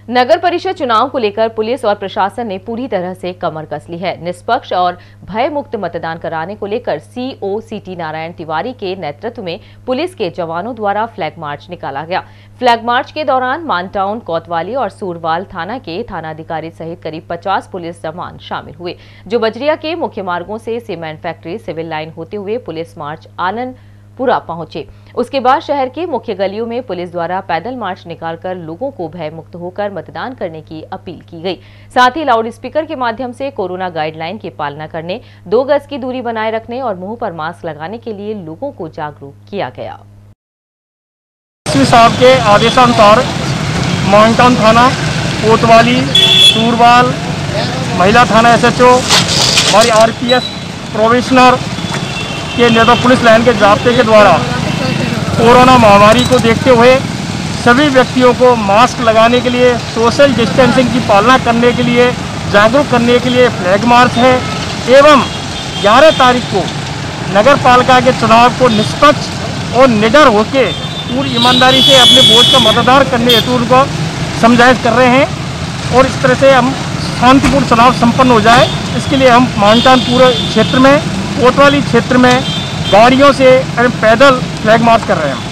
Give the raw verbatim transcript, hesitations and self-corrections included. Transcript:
नगर परिषद चुनाव को लेकर पुलिस और प्रशासन ने पूरी तरह से कमर कस ली है। निष्पक्ष और भय मुक्त मतदान कराने को लेकर सीओ सिटी नारायण तिवारी के नेतृत्व में पुलिस के जवानों द्वारा फ्लैग मार्च निकाला गया। फ्लैग मार्च के दौरान मानटाउन, कोतवाली और सूरवाल थाना के थानाधिकारी सहित करीब पचास पुलिस जवान शामिल हुए, जो बजरिया के मुख्य मार्गों से सीमेंट फैक्ट्री, सिविल लाइन होते हुए पुलिस मार्च आनंद पूरा पहुंचे। उसके बाद शहर के मुख्य गलियों में पुलिस द्वारा पैदल मार्च निकालकर लोगों को भय मुक्त होकर मतदान करने की अपील की गई। साथ ही लाउड स्पीकर के माध्यम से कोरोना गाइडलाइन की पालना करने, दो गज की दूरी बनाए रखने और मुंह पर मास्क लगाने के लिए लोगों को जागरूक किया गया। साहब के आदेशानुसार मानटाउन थाना, कोतवाली, सूरवाल, महिला थाना एसएचओ, हमारी आरपीएफ प्रोबेशनर के नेता पुलिस लाइन के जाब्ते के द्वारा कोरोना महामारी को देखते हुए सभी व्यक्तियों को मास्क लगाने के लिए, सोशल डिस्टेंसिंग की पालना करने के लिए जागरूक करने के लिए फ्लैग मार्च है। एवं ग्यारह तारीख को नगर पालिका के चुनाव को निष्पक्ष और निडर होकर पूरी ईमानदारी से अपने वोट का मतदान करने हेतु उनको समझाइश कर रहे हैं और इस तरह से हम शांतिपूर्ण चुनाव संपन्न हो जाए, इसके लिए हम मानटाउन पूरे क्षेत्र में, कोतवाली क्षेत्र में गाड़ियों से पैदल फ्लैग मार्च कर रहे हैं।